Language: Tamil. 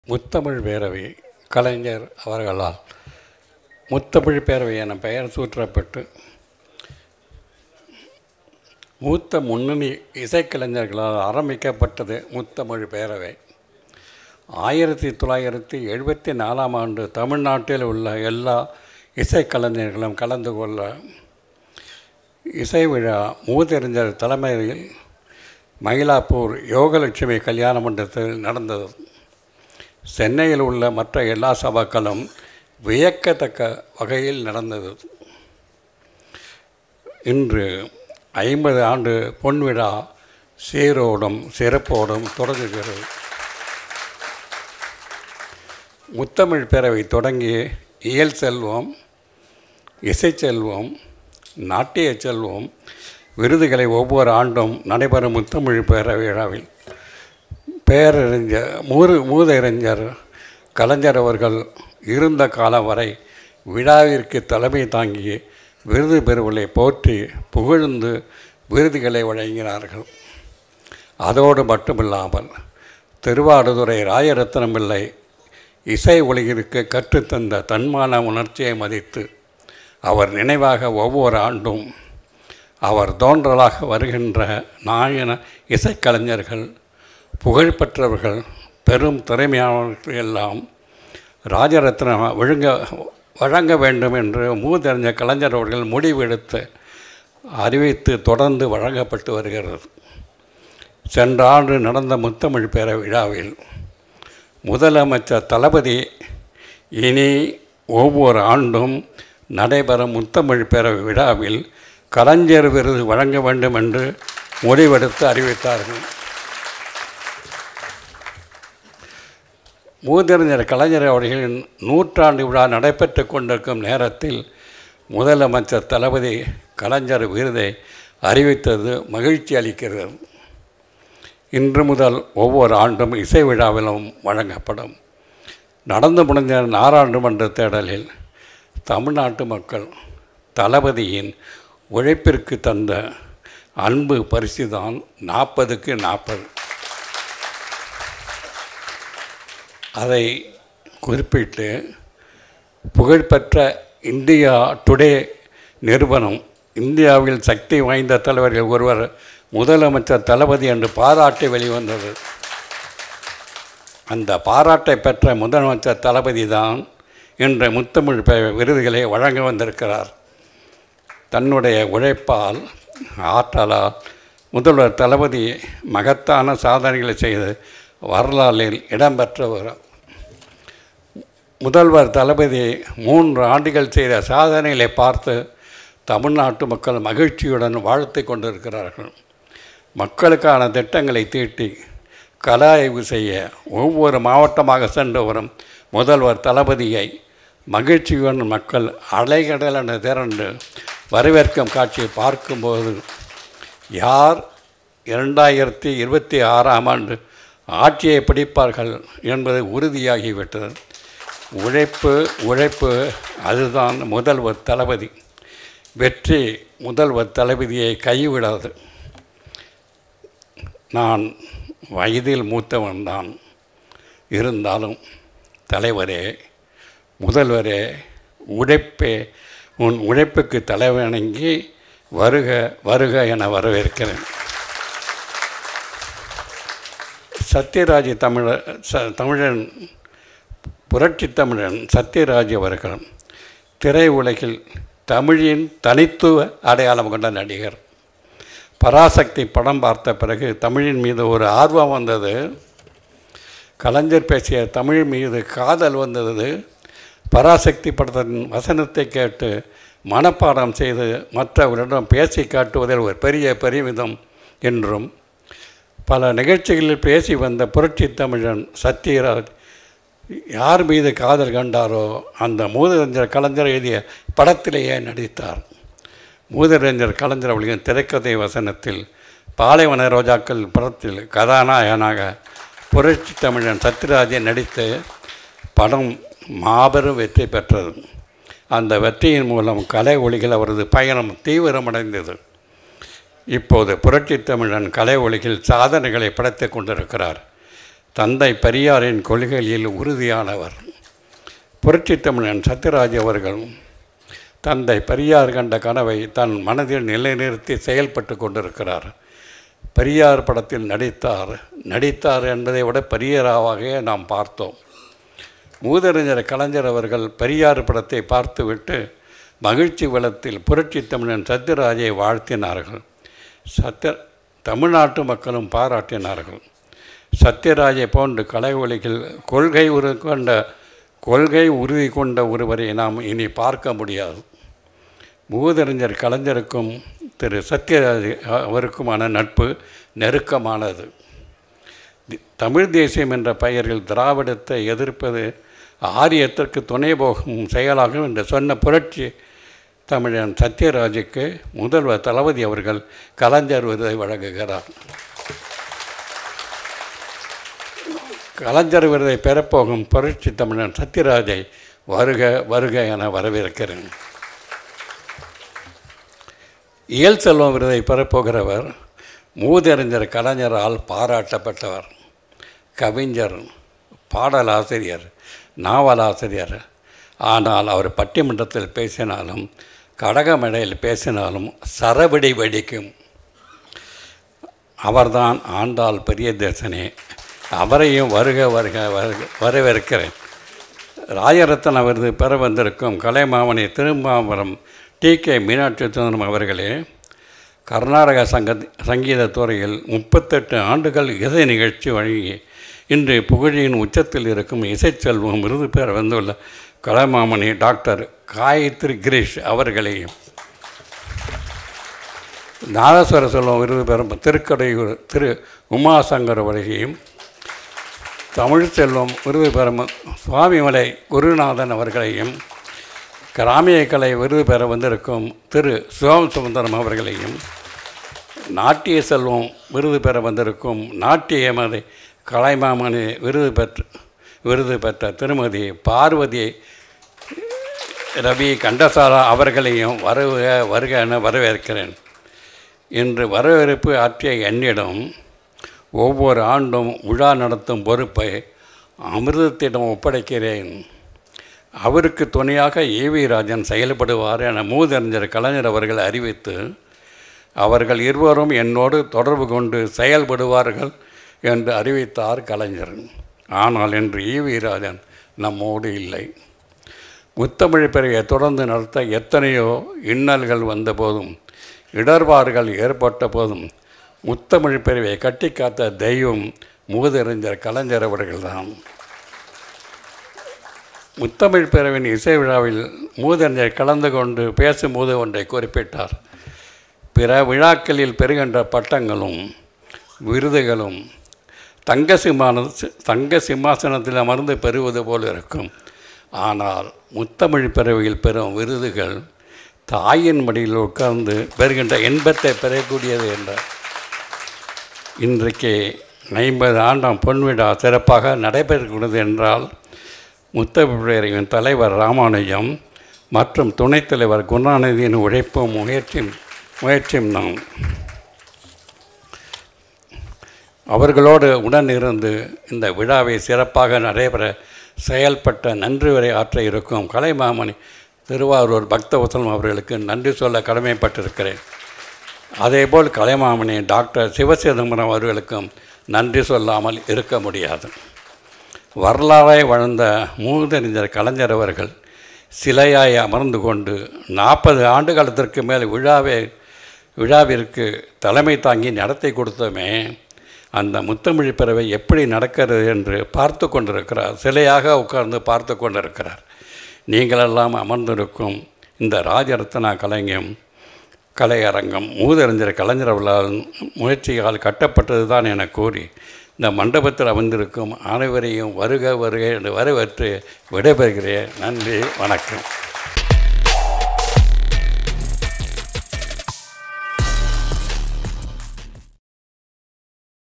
முத்தமிழ் பேரவை கலைஞர் அவர்களால் முத்தமிழ் பேரவை என பெயர் சூட்டப்பட்டு மூத்த முன்னணி இசைக்கலைஞர்களால் ஆரம்பிக்கப்பட்டது முத்தமிழ் பேரவை. 1974ஆம் ஆண்டு தமிழ்நாட்டில் உள்ள எல்லா இசைக்கலைஞர்களும் கலந்து கொள்ள இசை விழா மூதறிஞர் தலைமையில் மயிலாப்பூர் யோகலட்சுமி கல்யாண மண்டபத்தில் நடந்தது. சென்னையில் உள்ள மற்ற எல்லா சபாக்களும் வியக்கத்தக்க வகையில் நடந்தது. இன்று 50 ஆண்டு பொன்விழா சீரோடும் சிறப்போடும் தொடங்குகிறது. முத்தமிழ் பேரவை தொடங்கி இயல் செல்வம், இசை செல்வம், நாட்டிய செல்வம் விருதுகளை ஒவ்வொரு ஆண்டும் நடைபெறும் முத்தமிழ் பேரவை விழாவில் மூதறிஞர் கலைஞர் அவர்கள் இருந்த காலம் வரை விழாவிற்கு தலைமை தாங்கி விருது பெறுவதை போற்றி புகழ்ந்து விருதுகளை வழங்கினார்கள். அதோடு மட்டுமில்லாமல் திருவாடுதுறை ராயரத்னம் பிள்ளை இசை உலகிற்கு கற்றுத்தந்த தன்மான உணர்ச்சியை மதித்து அவர் நினைவாக ஒவ்வொரு ஆண்டும் அவர் தோன்றலாக வருகின்ற நாயன இசைக்கலைஞர்கள், புகழ்பெற்றவர்கள், பெரும் திறமையானவர்கள் எல்லாம் ராஜரத்னம் வழங்க வேண்டும் என்று மூதறிஞர் கலைஞர் அவர்கள் முடிவெடுத்து அறிவித்து தொடர்ந்து வழங்கப்பட்டு வருகிறது. சென்ற ஆண்டு நடந்த முத்தமிழ் பேரவை விழாவில் முதலமைச்சர் தளபதி இனி ஒவ்வொரு ஆண்டும் நடைபெறும் முத்தமிழ் பேரவை விழாவில் கலைஞர் விருது வழங்க வேண்டும் என்று முடிவெடுத்து அறிவித்தார்கள். மூதறிஞர் கலைஞர் அவர்களின் 100ஆண்டு விழா நடைபெற்று கொண்டிருக்கும் நேரத்தில் முதலமைச்சர் தளபதி கலைஞர் விருதை அறிவித்தது மகிழ்ச்சி அளிக்கிறது. இன்று முதல் ஒவ்வொரு ஆண்டும் இசை விழாவிலும் வழங்கப்படும். நடந்து முடிந்த நாடாளுமன்ற தேர்தலில் தமிழ்நாட்டு மக்கள் தளபதியின் உழைப்பிற்கு தந்த அன்பு பரிசுதான் 40க்கு 40. அதை குறிப்பிட்டு புகழ்பெற்ற இந்தியா டுடே நிறுவனம் இந்தியாவில் சக்தி வாய்ந்த தலைவர்கள் ஒருவர் முதலமைச்சர் தளபதி என்று பாராட்டி வெளிவந்தது. அந்த பாராட்டை பெற்ற முதலமைச்சர் தளபதி தான் இன்று முத்தமிழ் விருதுகளை வழங்க வந்திருக்கிறார். தன்னுடைய உழைப்பால், ஆற்றலால் முதல்வர் தளபதி மகத்தான சாதனைகளை செய்து வரலாற்றில் இடம்பெற்றவர். முதல்வர் தளபதி 3 ஆண்டுகள் செய்த சாதனைகளை பார்த்து தமிழ்நாட்டு மக்கள் மகிழ்ச்சியுடன் வாழ்த்து கொண்டிருக்கிறார்கள். மக்களுக்கான திட்டங்களை தீட்டி கல ஆய்வு செய்ய ஒவ்வொரு மாவட்டமாக சென்று வரும் முதல்வர் தளபதியை மகிழ்ச்சியுடன் மக்கள் அலைகடலென திரண்டு வரவேற்கும் காட்சியை பார்க்கும்போது யார் 2026ஆம் ஆண்டு ஆட்சியை பிடிப்பார்கள் என்பது உறுதியாகிவிட்டது. உழைப்பு அதுதான் முதல்வர் தளபதி. வெற்றி முதல்வர் தளபதியை கைவிடாது. நான் வயதில் மூத்தவன்தான், இருந்தாலும் தலைவரே, முதல்வரே, உன் உழைப்புக்கு தலைவணங்கி வருக வருக என வரவேற்கிறேன். சத்யராஜ் தமிழன் புரட்சி தமிழன் சத்யராஜ் அவர்கள் திரையுலகில் தமிழின் தனித்துவ அடையாளம் கொண்ட நடிகர். பராசக்தி படம் பார்த்த பிறகு தமிழின் மீது ஒரு ஆர்வம் வந்தது. கலைஞர் பேசிய தமிழ் மீது காதல் வந்தது. பராசக்தி படத்தின் வசனத்தை கேட்டு மனப்பாடம் செய்து மற்றவரிடம் பேசி காட்டுவதில் ஒரு பெரிய பெருமிதம் என்றும் பல நிகழ்ச்சிகளில் பேசி வந்த புரட்சி தமிழன் சத்யராஜ் யார் மீது காதல் கண்டாரோ அந்த மூதறிஞர் கலைஞர் எழுதிய படத்திலேயே நடித்தார். மூதறிஞர் கலைஞர் அவர்களின் திரைக்கதை வசனத்தில் பாலைவன ரோஜாக்கள் படத்தில் கதாநாயகனாக புரட்சி தமிழன் சத்யராஜை நடித்த படம் மாபெரும் வெற்றி பெற்றது. அந்த வெற்றியின் மூலம் கலை ஒளிகள் அவரது பயணம் தீவிரமடைந்தது. இப்போது புரட்சி தமிழன் கலை ஒளியில் சாதனைகளை படைத்து கொண்டிருக்கிறார். தந்தை பெரியாரின் கொள்கைகளில் உறுதியானவர். புரட்சித் தமிழன் சத்யராஜ் அவர்கள் தந்தை பெரியார் கண்ட கனவை தன் மனதில் நிலைநிறுத்தி செயல்பட்டு கொண்டிருக்கிறார். பெரியார் படத்தில் நடித்தார் என்பதை விட பெரியாராக நாம் பார்த்தோம். மூதறிஞர் கலைஞர் அவர்கள் பெரியார் படத்தை பார்த்துவிட்டு மகிழ்ச்சி வெள்ளத்தில் புரட்சித் தமிழன் சத்யராஜை வாழ்த்தினார்கள். தமிழ்நாட்டு மக்களும் பாராட்டினார்கள். சத்யராஜை போன்று கலைவொலிகள் கொள்கை உறுதி கொண்ட ஒருவரை நாம் இனி பார்க்க முடியாது. மூதறிஞர் கலைஞருக்கும் திரு சத்யராஜ் அவருக்குமான நட்பு நெருக்கமானது. தமிழ் தேசியம் என்ற பெயரில் திராவிடத்தை எதிர்ப்பது ஆரியத்திற்கு துணை போகும் செயலாகும் என்று சொன்ன புரட்சி தமிழன் சத்யராஜுக்கு முதல்வர் தளபதி அவர்கள் கலைஞர் விருதை வழங்குகிறார். கலைஞர் விருதை பெறப்போகும் புரட்சி தமிழன் சத்யராஜை வருக வருக என வரவேற்கிறேன். இயல் செல்வம் விருதை பெறப்போகிறவர் மூதறிஞர் கலைஞரால் பாராட்டப்பட்டவர். கவிஞர், பாடலாசிரியர், நாவலாசிரியர். ஆனால் அவர் பட்டிமன்றத்தில் பேசினாலும் கடகமடையில் பேசினாலும் சரவெடி வெடிக்கும். அவர்தான் ஆண்டாள் பெரியதேசனே. அவரையும் வருக வருக வரவேற்கிறேன். ராஜரத்ன விருது பெற வந்திருக்கும் கலைமாமணி திருமாவரம் TK மீனாட்சி சுந்தரம் அவர்களே, கர்நாடக சங்கீத துறையில் 38 ஆண்டுகள் இசை நிகழ்ச்சி வழங்கி இன்று புகழின் உச்சத்தில் இருக்கும் இசைச்செல்வம் விருது பெற வந்துள்ள கலைமாமணி டாக்டர் காயத்ரி கிரீஷ் அவர்களையும், நாதஸ்வர செல்வம் விருது பெறும் திருக்கடையூர் திரு உமாசங்கர் அவர்களையும், தமிழ் செல்வம் விருது பெறும் சுவாமிமலை குருநாதன் அவர்களையும், கிராமிய கலை விருது பெற வந்திருக்கும் திரு சுந்தரம் அவர்களையும், நாட்டிய செல்வம் விருது பெற வந்திருக்கும் நாட்டியமதை கலைமாமணி விருது பெற்ற திருமதி பார்வதி ரவி கண்டசாலா அவர்களையும் வருக என வரவேற்கிறேன். இன்று வரவேற்பு ஆற்றிய என்னிடம் ஒவ்வொரு ஆண்டும் விழா நடத்தும் பொறுப்பை அமிர்தத்திடம் ஒப்படைக்கிறேன். அவருக்கு துணையாக EV ராஜன் செயல்படுவார் என மூதறிஞர் கலைஞர் அவர்கள் அறிவித்து, அவர்கள் இருவரும் என்னோடு தொடர்பு கொண்டு செயல்படுவார்கள் என்று அறிவித்தார் கலைஞர். ஆனால் இன்று EV ராஜன் நம்மோடு இல்லை. முத்தமிழ் பிரிவை தொடர்ந்து நடத்த எத்தனையோ இன்னல்கள் வந்தபோதும் இடர்பாடுகள் ஏற்பட்ட போதும் முத்தமிழ் பிரிவை கட்டி காத்த தெய்வம் மூதறிஞர் கலைஞர் அவர்கள்தான். முத்தமிழ் பிரிவின் இசை விழாவில் மூதறிஞர் கலந்து கொண்டு பேசும்போது ஒன்றை குறிப்பிட்டார். பிற விழாக்களில் பெறுகின்ற பட்டங்களும் விருதுகளும் தங்க சிம்மாசனத்தில் அமர்ந்து பெறுவது போல் இருக்கும். ஆனால் முத்தமிழ் பிரிவில் பெறும் விருதுகள் தாயின் மடியில் உட்கார்ந்து பெறுகின்ற இன்பத்தை பெறக்கூடியது என்றார். இன்றைக்கு 50 ஆண்டாம் பொன்விழா சிறப்பாக நடைபெறுகிறது என்றால் முத்தமிழ் பேரவையின் தலைவர் ராமானுஜம் மற்றும் துணைத் தலைவர் குணாநிதியின் உழைப்பும் முயற்சியும் தான். அவர்களோடு உடன் இருந்து இந்த விழாவை சிறப்பாக நடைபெற செயல்பட்ட நன்றி உரை ஆற்ற இருக்கும் கலைமாமணி திருவாரூர் பக்தவசலம் அவர்களுக்கு நன்றி சொல்ல கடமைப்பட்டிருக்கிறேன். அதேபோல் கலைமாமணி டாக்டர் சிவசிதம்பரம் அவர்களுக்கும் நன்றி சொல்லாமல் இருக்க முடியாது. வரலாறை வாழ்ந்த மூதறிஞர் கலைஞர் அவர்கள் சிலையாய் அமர்ந்து கொண்டு 40 ஆண்டு காலத்திற்கு மேல் விழாவிற்கு தலைமை தாங்கி நடத்தி கொடுத்தோமே, அந்த முத்தமிழ் பிறவை எப்படி நடக்கிறது என்று பார்த்து கொண்டிருக்கிறார். சிலையாக உட்கார்ந்து பார்த்து கொண்டிருக்கிறார். நீங்களெல்லாம் அமர்ந்திருக்கும் இந்த ராஜரத்னா கலையரங்கம் மூதறிஞர் கலைஞர் அவர்களால் முயற்சியால் கட்டப்பட்டது தான் என கூறி இந்த மண்டபத்தில் அமர்ந்திருக்கும் அனைவரையும் வருக வருக என்று வரவேற்று விடைபெறுகிறேன். நன்றி, வணக்கம்.